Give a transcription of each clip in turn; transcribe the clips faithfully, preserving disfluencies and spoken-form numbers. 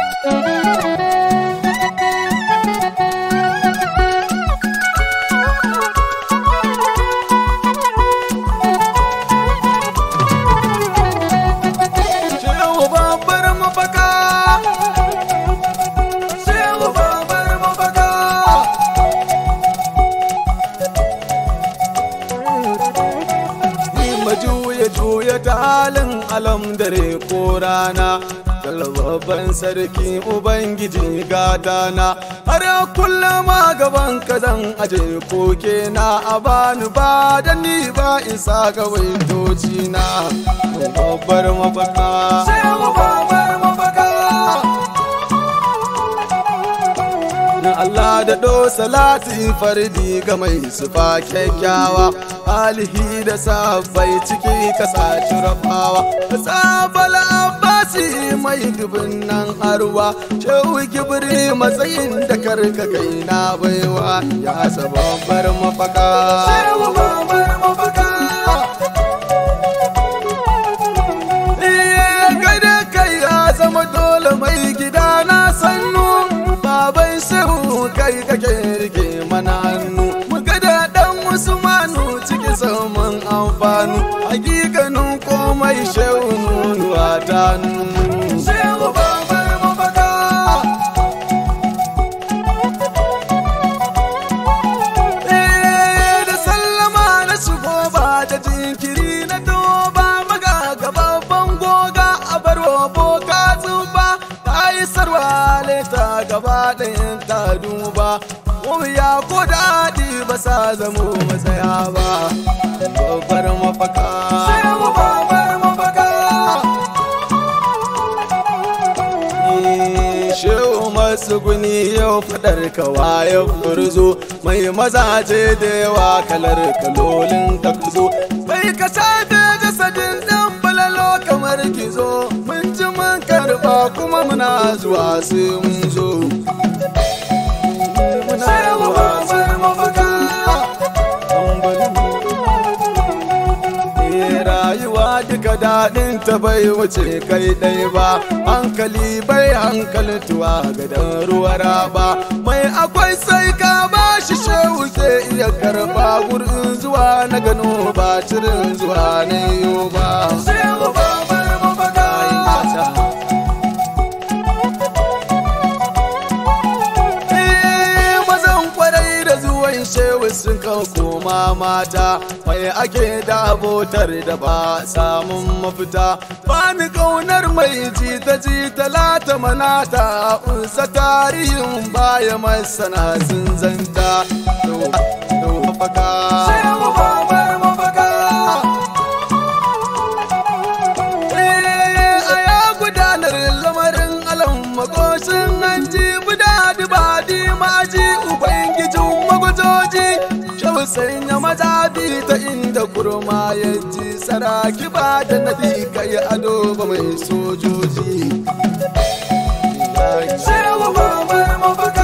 Talin alam dare ko rana, babban sarki ubangiji gadana, har kullum a gaban ka zan aje koke na, a bani ba da ni ba isa ga waitoci na, babbar mafaka sai babbar mafaka. Allah da do salati fardi ga mai sufa kyakkyawa, alihi da sabai ciki kasa rafawa, sabal abbasi mai dubin nan harwa, shehu gibri matsayin da karka kai na baiwa, ya sababbar mafaka sai babbar mafaka. Gada kai ya zama dole mai gida na sannu, baban shehu kai kake rike mana hannu, muka da dan Usmanu ciki saman amfanu, hakikanin komai shehu nunuwa ta nunu, shehu babbar mafaka. Eh da sallama na shigo ba da jinkiri na doba, maga gababban goga a barwa boka zuba, ta yi sarwa leta gaba ɗayan ta duba, ya ko daɗi ba sa zamo matsaya ba, babbar mafaka sai babbar mafaka. Shehu matsuguni yau faɗar kawa ya furzo, mai mazaje da yawa kalar kalolin ka zo, bai ka shafe jasadin ɗan balalo kamar gizo, mun ji mun karɓa kuma muna zuwa sai mun zo. Rayuwa duka daɗin ta bai wuce kai ɗai ba, hankali bai hankaltuwa ga dan ruwa raba, mai akwai sai ka ba shi shehu zai iya karɓa, gurin zuwa na gano ba cirin zuwa na yiwu ba. Shehu sun kan koma mata, mai ake da abotar da ba samun mafita, ba ni kaunar mai jita jita lata manata, unsa tarihin baya masana sun zanta, da mafaka sai babbar mafaka. A ya gudanar lamarin alam makoshin hanji, buda dibadi maji ubangijin magujoji, shehu sanya mazabi ta inda kurma ya ji, saraki ba da nadi kai ado ba mai sojoji, shehu babbar mafaka.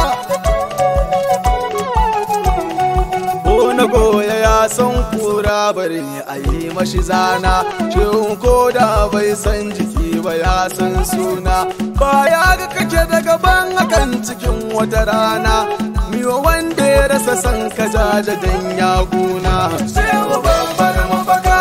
Na goya ya san kura bari a yi mashi zana, shehu ko da bai san jiki ba ya san suna, baya ga kake da gaban akan cikin wata rana, miwa wanda ya rasa san ka jaja dan ya guna, shehu babbar mafaka.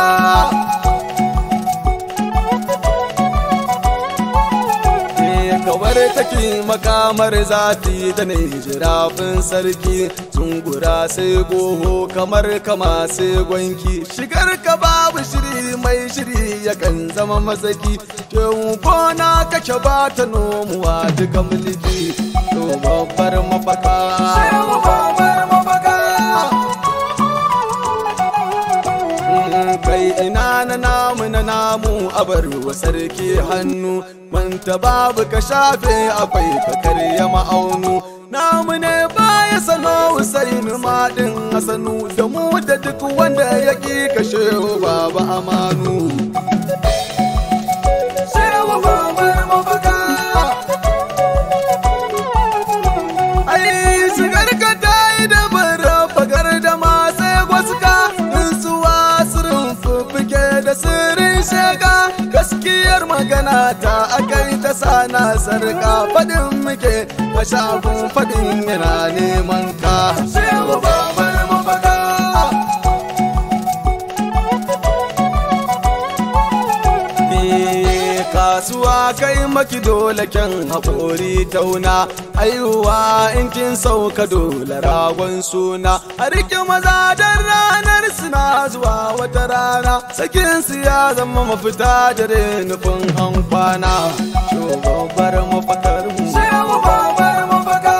Kawar take makamar zati da ne jirafin sarki, zungura sai goho kamar kama sai gwanki, shigar ka babu shiri mai shiri yakan zama masaki, shehu gona kake ba ta nomuwa duka mulki, to babbar mafaka shehu babbar mafaka. Kai ina na namu na namu a barwa sarki hannu, manta babu ka shafe akwai ka karya ma'aunu, namu ne baya sano Husainu maɗin Hasanu, da mu da duk wanda ya ƙi ka shehu baba amanu, shehu babbar mafaka. Ai shigar ka ta yi da bara fagar da ma sai gwaska, in suwa sirrin fuffuke da sirrin shega, gaskiyar magana ta akai ta sa na sarka faɗin muke a shagun faɗin yana neman ka shehu babbar mafaka kasuwa kai maki dole kyan haƙori tauna aihuwa in kin sauka dole ragon suna a rike maza don ranar suna zuwa wata rana sakin su ya zama mafita dare nufin an kwana shugabar mafakar mu shugabar mafaka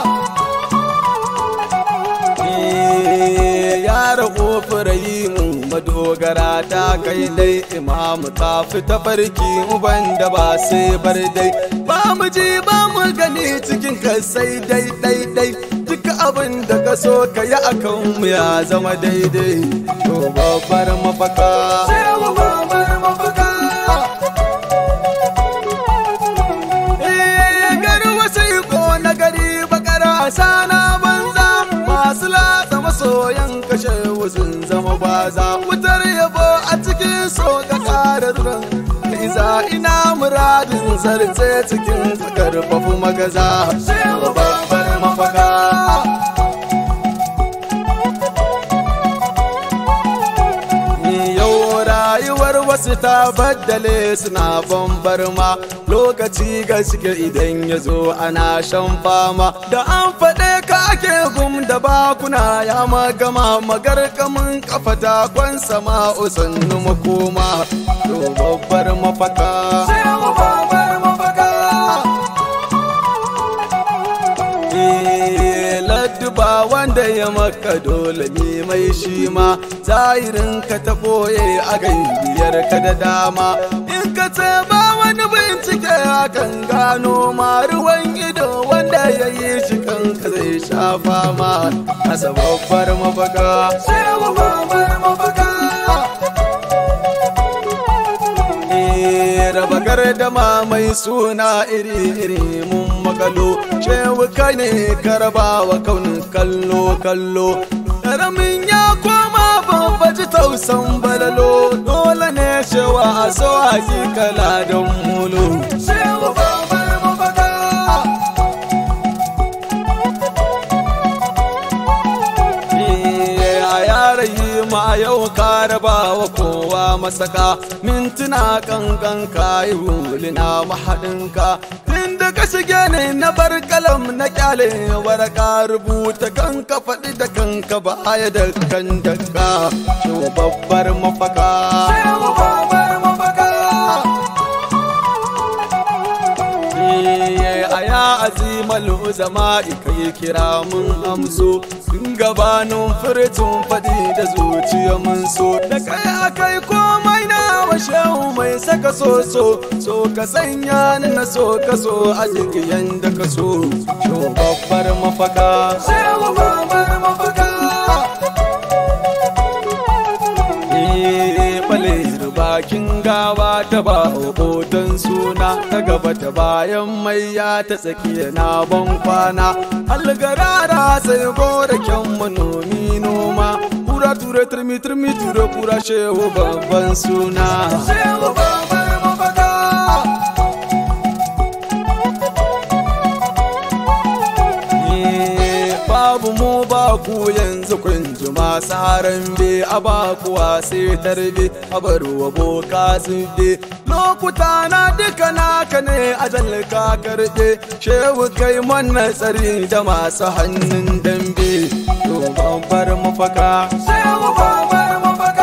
yara kofurayi mu madogara ta kai dai imamu ta fita farki uban da ba sai bar dai ba mu ji ba mu gani cikin ka sai dai dai dai duk abin da ka so ka yi akan mu ya zama daidai to babbar mafaka babbar mafaka eh gari wasu ko na gari bakara sana banza masu latsa masoyan kashe sun zama baza wutar yabo a cikin so ka kara duran iza ina muradin zarce cikin karfafu magaza babbar mafaka yau rayuwar wasu ta baddale suna bambar ma lokaci gaske idan ya zo ana shan fama da an faɗe ka ake gum da bakuna ya magama magarkamin kafa takon sama usannu makoma to babbar mafaka babbar mafaka ladduba wanda ya maka dole ne mai shi ma zahirin ka ta boye a gaibiyar ka da dama in ka ce ba wani bincike akan gano ma ruwan ido wanda ya yi shi kanka zai shafa ma asa babbar mafaka babbar mafaka raba gardama mai suna iri-iri mun makalo shewu ka ne karba wa kaunin kallo kallo ƙaramin ya koma babbaji tausan balalo dole ne shewa a so hakikala don mulo shewu babbar mafaka ma yau ka raba wa kowa masaka mintuna kankan kayi hulina mahaɗinka tun da ka shige ne na bar kalam na kyale waraka rubuta kanka faɗi da kanka baya da kan daga to babbar mafaka babbar mafaka aya azimal uzama kai kira mun amso tun gabanin furtun faɗi da zuciya mun so da kai akai komai na washehu mai saka soso so ka sanya ni na so ka so a jikin da ka so to babbar mafaka babbar mafaka bakin gawa ta ba hoton suna ta gaba ta bayan mai ya ta tsakiya na ban kwana algarara sai gora kyan manomi noma kura ture turmi turmi ture kura shehu babban suna shehu babbar mafaka babu mu ba ku yanzu kun juma saran be a ba kuwa sai tarbe a barwa boka zube lokuta na duka naka ne ajal ka karbe shehu kai mana tsari da masu hannun dambe to babbar mafaka shehu babbar mafaka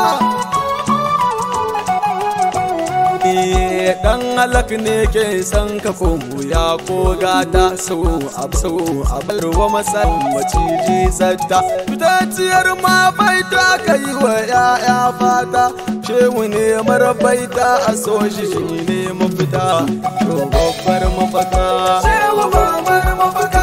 dan halak ne ke san ka ko ya ko gata so ab so abarwa masal maciji sadda fitaciyar ma baita kai wa ya'ya fata shehu ne marabaita a so shi ne mafita to babbar mafaka shehu babbar mafaka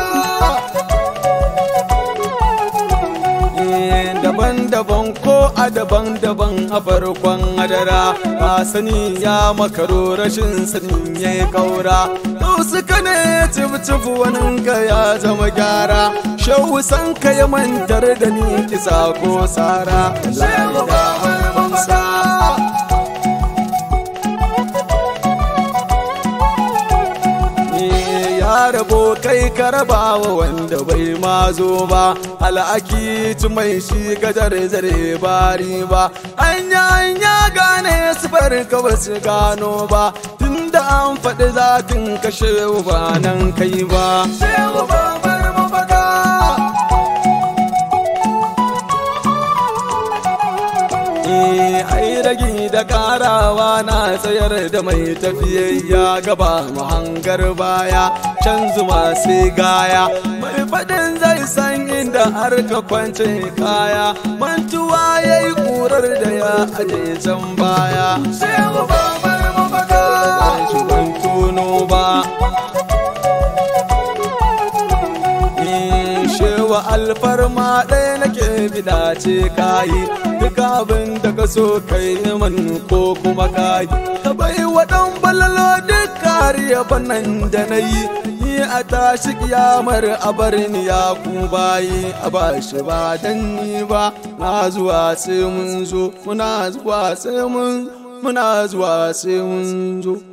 daban-daban ko a daban-daban a farkon hadara ba sani ya makaro rashin sanin ya yi kaura to suka ne cif-cif waninka ya zama gyara shehu san ka ya mantar da ni kisa ko sara shehu babbar mafaka rabo kai ka rabawa wanda bai ma zo ba al'aki ci mai shi gajar zare bari ba anya anya gane su ka ba su gano ba tunda an faɗi zatin kashe ba nan kai ba shehu babar mafaka ai ragi da karawa na tsayar da mai tafiyayya gaba muhangar baya can zuma sai gaya mai faɗin zai san inda har ka kwance kaya mantuwa ya yi ƙurar da ya aje can baya shehu babar mafaka shi ban tono ba shewa alfarma ɗaya nake bida ce kayi duk abin da ka so kai man ko kuma kayi ka bai wa ɗan balalo duk kariya fannan da na yi ni a tashi kiyamar a bar ni ya ku bayi a ba shi ba dan ni ba na zuwa sai mun zo muna zuwa sai mun muna zuwa sai mun zo